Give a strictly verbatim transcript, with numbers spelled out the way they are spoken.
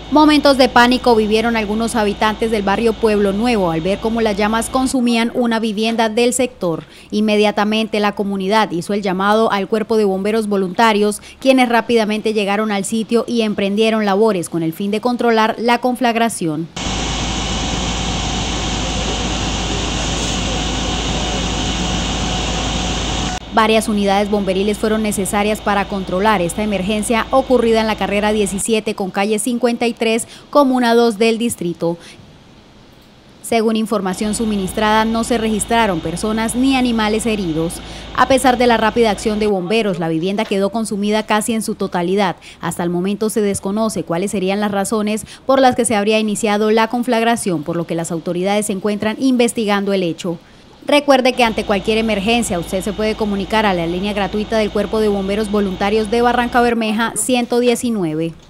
Momentos de pánico vivieron algunos habitantes del barrio Pueblo Nuevo al ver cómo las llamas consumían una vivienda del sector. Inmediatamente la comunidad hizo el llamado al cuerpo de bomberos voluntarios, quienes rápidamente llegaron al sitio y emprendieron labores con el fin de controlar la conflagración. Varias unidades bomberiles fueron necesarias para controlar esta emergencia ocurrida en la carrera diecisiete con calle cincuenta y tres, comuna dos del distrito. Según información suministrada, no se registraron personas ni animales heridos. A pesar de la rápida acción de bomberos, la vivienda quedó consumida casi en su totalidad. Hasta el momento se desconoce cuáles serían las razones por las que se habría iniciado la conflagración, por lo que las autoridades se encuentran investigando el hecho. Recuerde que ante cualquier emergencia usted se puede comunicar a la línea gratuita del Cuerpo de Bomberos Voluntarios de Barrancabermeja ciento diecinueve.